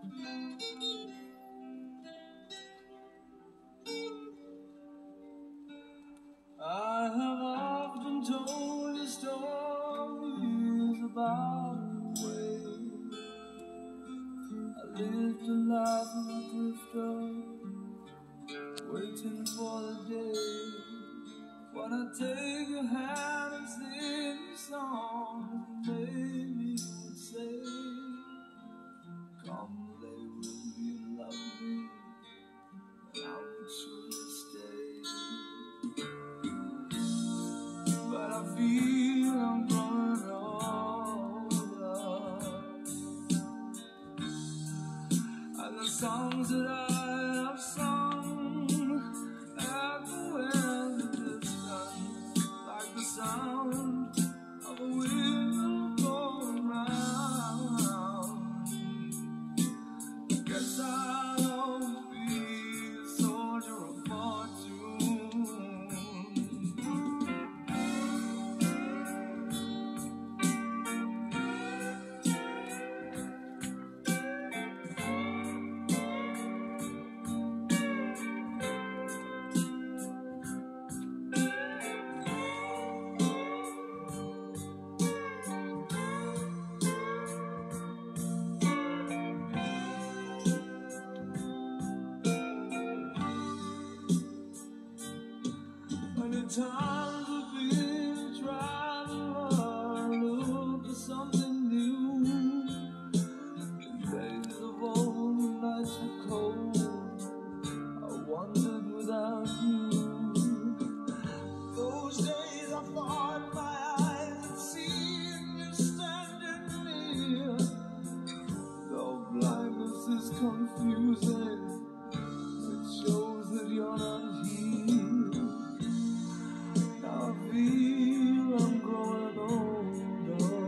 I have often told you stories about the way I lived a life of a drifter, waiting for the day when I take your hand and sing you songs, and maybe you would say, come lay with me and love me, and I would surely stay. But I feel I'm growing older, and the songs that I have sung echo in the distance, like the sound of a wheel going round. Guess I'll always be a soldier of fortune. Many times I've been a traveler, look for something new. In days of old, when nights were cold, I wandered without you. Those days I thought my eyes had seen you standing near. Though blindness is confusing, it shows that you're not here. Now I feel I'm growing older,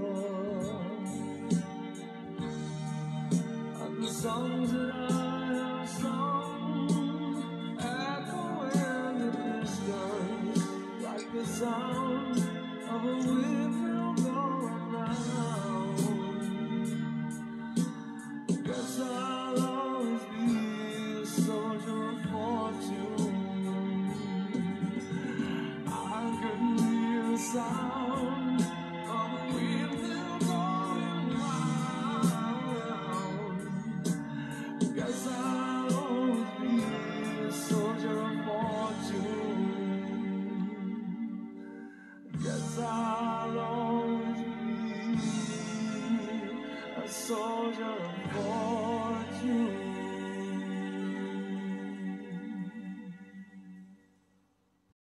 and the songs that I have sung echo in the distance, like the sound of a windmill going round. Guess I